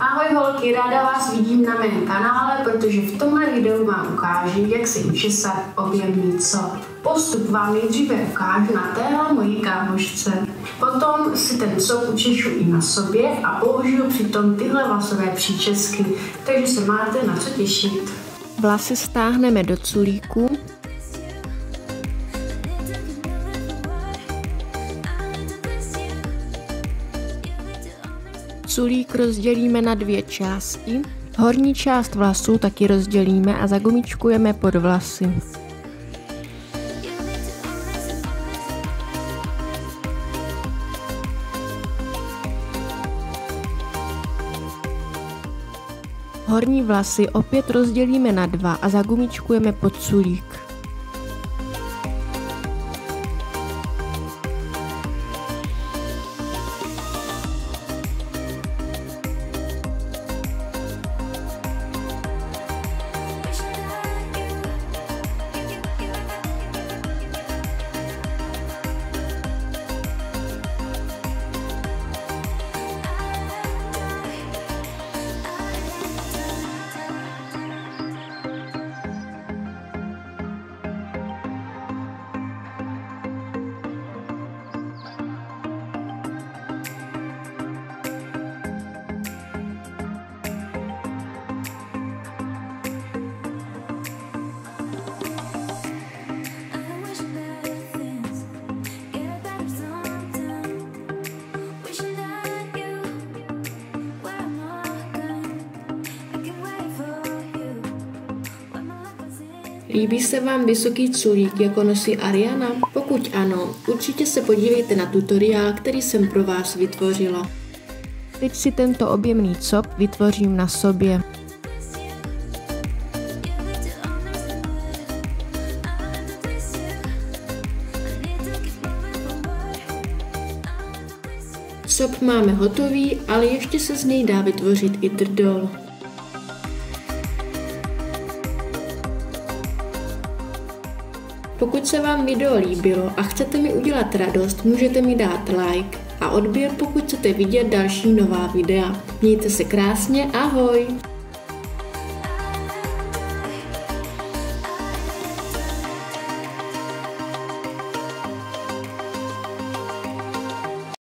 Ahoj holky, ráda vás vidím na mém kanále, protože v tomhle videu vám ukážu, jak si učesat objemný cop. Postup vám nejdříve ukážu na téhle mojí kámošce. Potom si ten cop učešu i na sobě a použiju přitom tyhle vlasové příčesky, takže se máte na co těšit. Vlasy stáhneme do culíku. Culík rozdělíme na dvě části. Horní část vlasů taky rozdělíme a zagumičkujeme pod vlasy. Horní vlasy opět rozdělíme na dva a zagumičkujeme pod culík. Líbí se vám vysoký culík, jako nosí Ariana? Pokud ano, určitě se podívejte na tutoriál, který jsem pro vás vytvořila. Teď si tento objemný cop vytvořím na sobě. Cop máme hotový, ale ještě se z něj dá vytvořit i drdol. Pokud se vám video líbilo a chcete mi udělat radost, můžete mi dát like a odběr, pokud chcete vidět další nová videa. Mějte se krásně, ahoj!